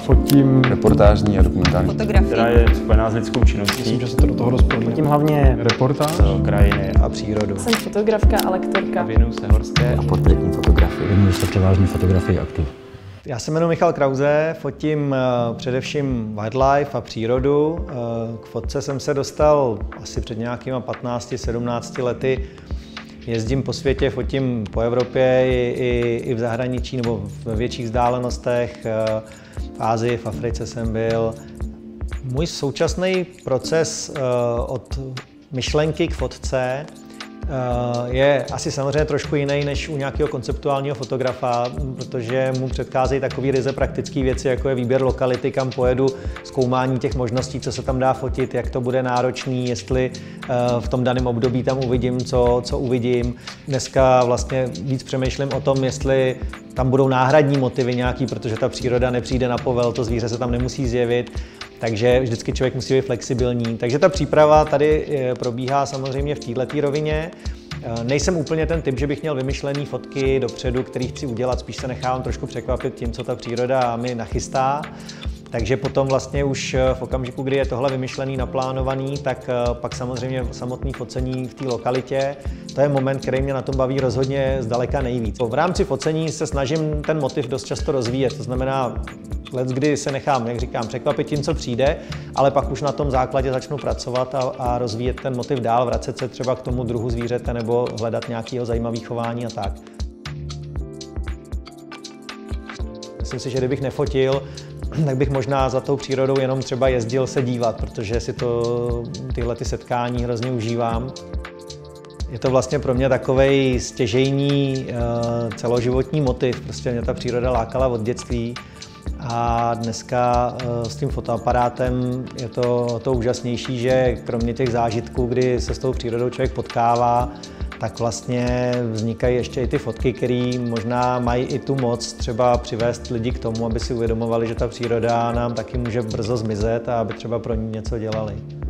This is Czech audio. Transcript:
Fotím reportážní a dokumentární fotografii, která je spojená s lidskou činností. Myslím, že se to do toho dost promítne. Fotím hlavně Reportáž. Krajiny a přírodu. Jsem fotografka a lektorka. Věnuju se horské a portrétní fotografii. věnuju se převážně fotografii aktu. Já se jmenuji Michal Krause, fotím především wildlife a přírodu. K fotce jsem se dostal asi před nějakýma 15-17 lety. Jezdím po světě, fotím po Evropě i v zahraničí nebo ve větších vzdálenostech. V Asii, v Africe jsem byl. Můj současný proces od myšlenky k fotce je asi samozřejmě trošku jiný než u nějakého konceptuálního fotografa, protože mu předcházejí takové ryze praktické věci, jako je výběr lokality, kam pojedu, zkoumání těch možností, co se tam dá fotit, jak to bude náročný, jestli v tom daném období tam uvidím, co uvidím. Dneska vlastně víc přemýšlím o tom, jestli tam budou náhradní motivy nějaký, protože ta příroda nepřijde na povel, to zvíře se tam nemusí zjevit. Takže vždycky člověk musí být flexibilní. Takže ta příprava tady probíhá samozřejmě v této rovině. Nejsem úplně ten typ, že bych měl vymyšlený fotky dopředu, který chci udělat, spíš se nechávám trošku překvapit tím, co ta příroda mi nachystá. Takže potom vlastně už v okamžiku, kdy je tohle vymyšlený, naplánovaný, tak pak samozřejmě samotné focení v té lokalitě, to je moment, který mě na tom baví rozhodně zdaleka nejvíc. V rámci focení se snažím ten motiv dost často rozvíjet, to znamená, leckdy se nechám, jak říkám, překvapit tím, co přijde, ale pak už na tom základě začnu pracovat a rozvíjet ten motiv dál, vracet se třeba k tomu druhu zvířete nebo hledat nějakého zajímavého chování a tak. Myslím si, že kdybych nefotil, tak bych možná za tou přírodou jenom třeba jezdil se dívat, protože si tyhle setkání hrozně užívám. Je to vlastně pro mě takovej stěžejní celoživotní motiv, prostě mě ta příroda lákala od dětství a dneska s tím fotoaparátem je to úžasnější, že kromě těch zážitků, kdy se s tou přírodou člověk potkává, tak vlastně vznikají ještě i ty fotky, které možná mají i tu moc třeba přivést lidi k tomu, aby si uvědomovali, že ta příroda nám taky může brzo zmizet a aby třeba pro ní něco dělali.